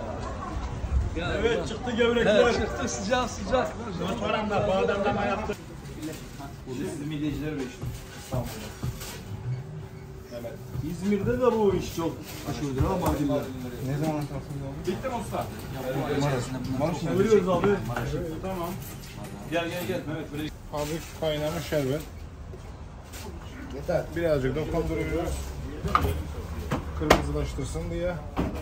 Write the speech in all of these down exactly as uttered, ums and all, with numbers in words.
Evet çıktı gevrekler. Evet, çıktı sıcak sıcak. Motoramla bademlama yaptık. İzmir'dekiler ve işte İstanbul'da. Evet. İzmir'de de bu iş çok aşırıdır ha Mardin'de. Ne zaman tasarlı oldu? Bitti mi usta? Maraş'ın. Buyuruyoruz abi. Evet, tamam. Gel gel gel Mehmet böyle. Hafif kaynamış şerbet. Yeter. Birazcık dokunduruyoruz. Kırmızılaştırsın diye.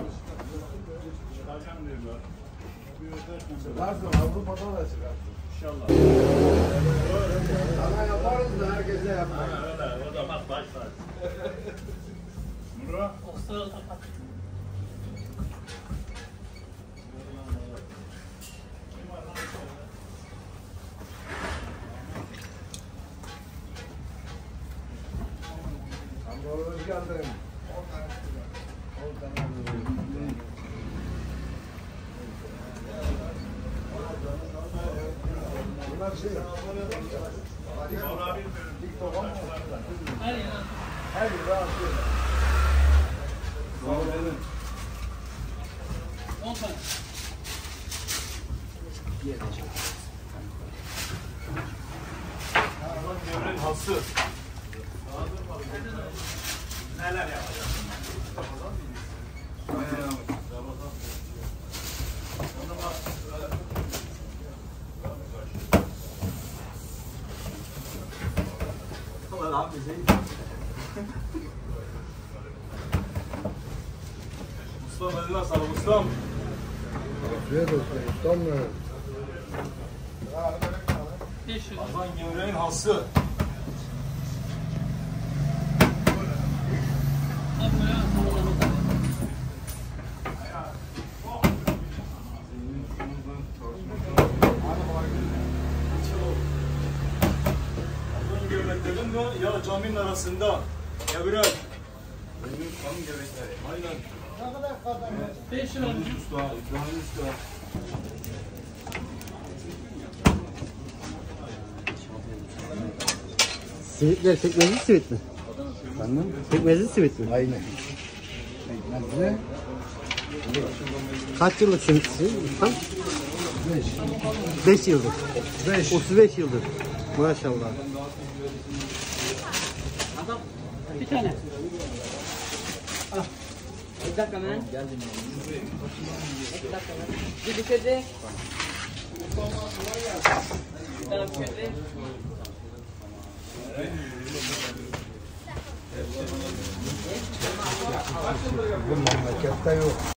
Çıkarsın, Avrupa'da da çıkarsın. İnşallah. Sana yaparız da herkese yapmayız. O da bak başlar. Nura. Hoş geldin. Bunlar şey. Her yer. Her yer rahat değil. Sağ olun. on tane. Devrin hası. Neler yapacaksın? Ulan abi şey. Ustam eline sağlık ustam. Afiyet olsun. Ustam mı? beş yüz. Azan gevreğin hası. Abi ya. Azan gevreklerin de ya caminin arasında. Gevrek. Benim kanın gevrekleri. Aynen. beş yüz. Usta, İbrahim Usta. Simitler pekmezli simit mi? Efendim? Pekmezli simit mi? Aynen. Pekmezli. Kaç yıllık simitçi? Tam Beş. beş yıldır. Beş. otuz beş yıldır. Maşallah. Bir tane. Ah. Bir dakika ben. Geldim. Bir dakika ben. Bir dikkat. Bir tane dikkat. Bu memlekette yok.